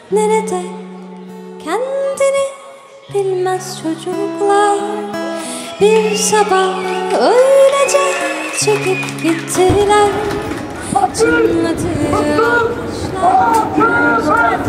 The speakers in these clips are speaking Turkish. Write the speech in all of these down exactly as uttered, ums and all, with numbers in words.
nerede kendini bilmez çocuklar. Bir sabah öylece çekip gittiler. Çınladı ağaçlar.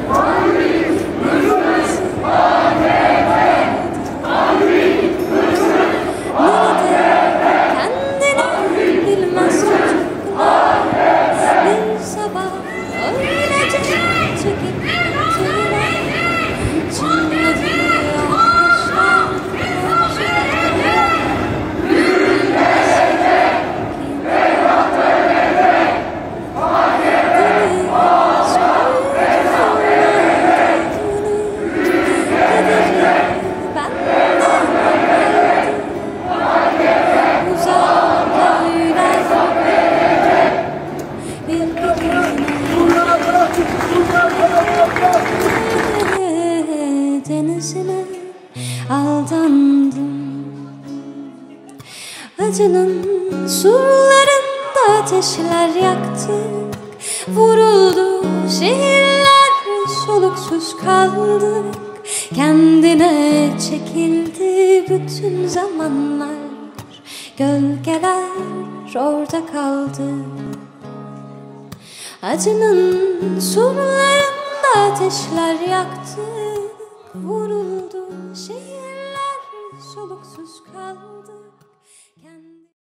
Denizine aldandım. Acının surlarında ateşler yaktık. Vuruldu şehirler, soluksuz kaldık. Kendine çekildi bütün zamanlar. Gölgeler orada kaldı. Acının surlarında ateşler yaktık. Vuruldu şehirler, soluksuz kaldı.